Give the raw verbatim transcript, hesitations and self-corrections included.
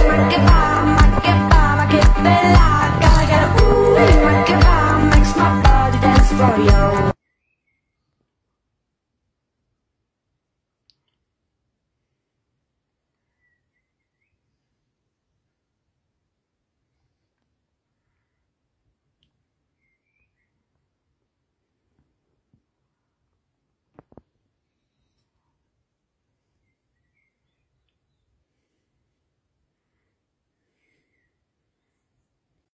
ma che va, ma che va, ma che bella. Gotta get a ooh, ma che va, makes my body dance for you.